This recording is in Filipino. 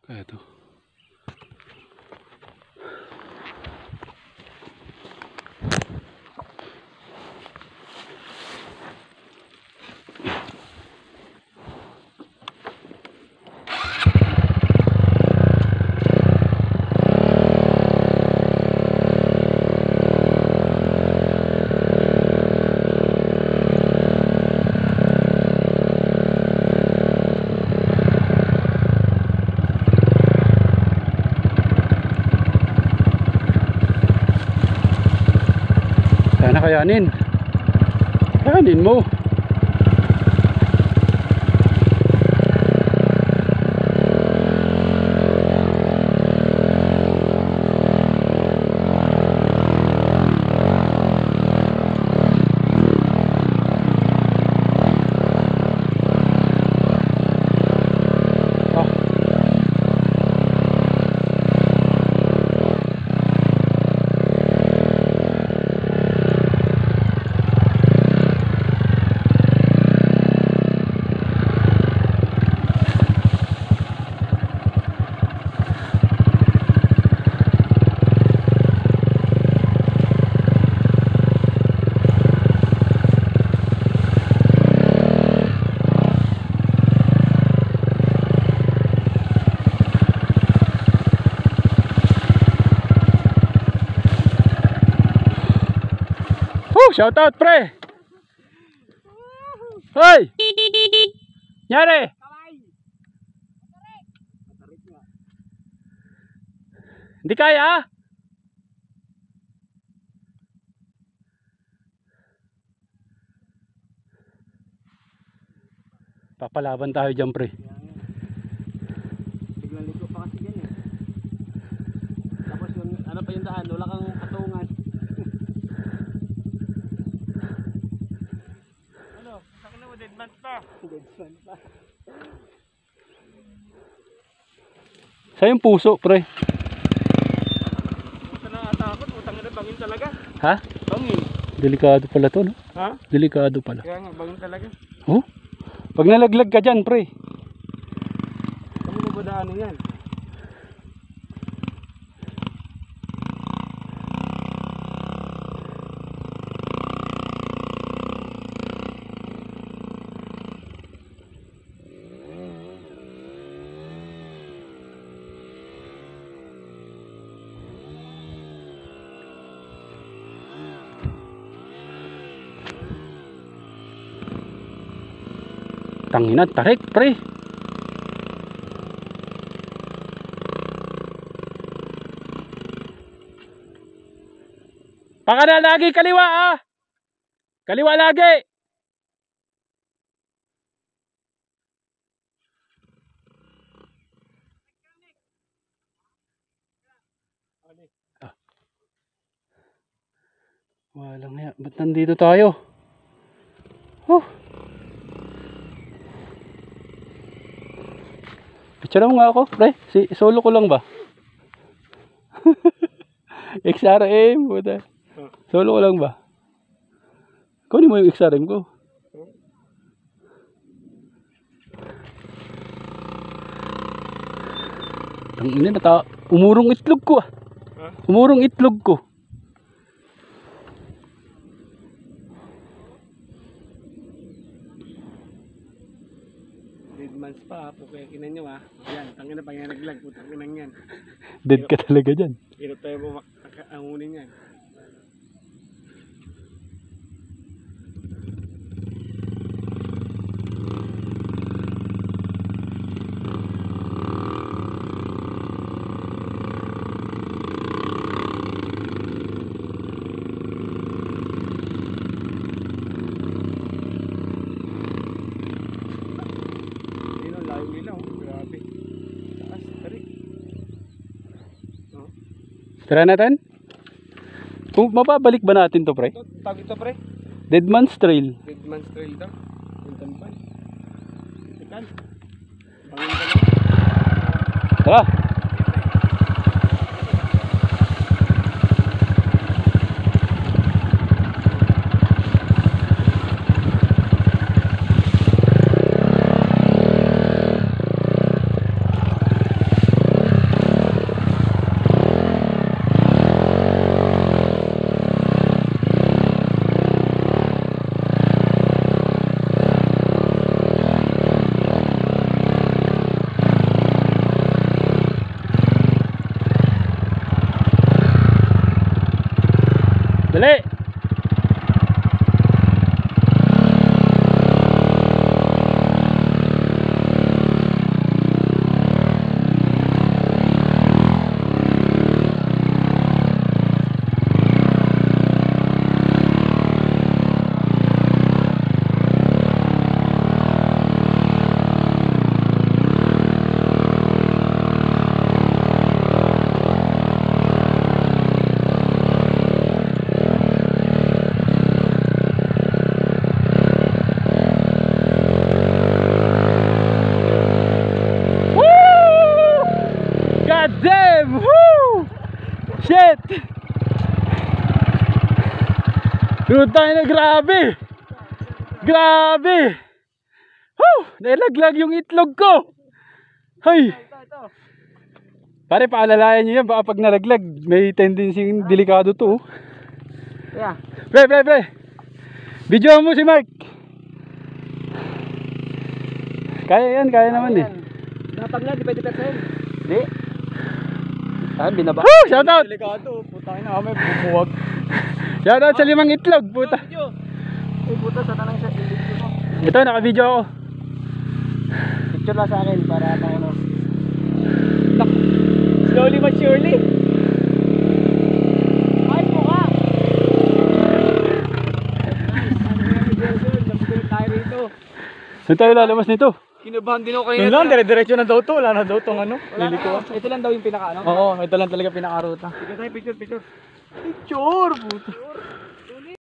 Kaya to. Sana kayanin. Kayanin mo. Shout out pre. Hoy. Nyari. Hindi kaya. Papalaban tayo dyan pre. Biglang liko pa kasi yan eh. Tapos yung ano pa yung daan, wala kang patungan. Ano? Saka na mo, dead man pa. Dead man pa. Sa yung puso pre. Puso na atakot, utang na bangin talaga. Ha? Bangin. Delikado pala to, no? Ha? Delikado pala. Kaya nga, bangin talaga. Oh? Pag nalaglag ka dyan pre. Kami na ba daanin yan? Tangina, tarik pre. Pakana lagi kaliwa ah. Kaliwa lagi. Ah. Walang ya, ba't nandito tayo? Picture mo nga ako, pre. Solo ko lang ba? XRM, puta. Solo ko lang ba? Kunin mo yung XRM ko. Tangina na umurong itlog ko ah. Umurong itlog ko. Dead mans pa, pukayakinan nyo ha. Yan, tangin na pang naglag, putang inang yan. Dead ka talaga dyan. Hirap tayo angunin yan. Tara natin. Kung mababalik ba natin to pre? Tawag ito pre? Dead Man's Trail. Dead Man's Trail daw. Puntan pa. Ikan. Bangin ka lang. Tara. Puta na, grabe! Grabe! Woo! Nailaglag yung itlog ko! Hay! Pare, paalalayan nyo yan. Baka pag nalaglag, may tendency delikado to. Yeah. Pre! Video mo si Mark. Kaya naman eh. Napag na, di pwede petsahin. Di. Saan, binaba. Woo! Shoutout! Delikado, putang ina kami, bumuwag. Shoutout sa 5 itlog, puta. Ay, puta, sa tanang sa video mo. Ito, naka-video ako. Picture lang sa akin para tayo no. Slowly but surely. Ay, mukha. Nice. Tayo rito. Saan tayo lalabas nito? Kinabahan din ako kanina. Yun lang, dire-diretso na daw to. Wala na daw tong ano. Liliko. Ito lang daw yung pinaka ano. Oo, ito lang talaga pinaka-ruta. Sige tayo, picture. Picture, puto.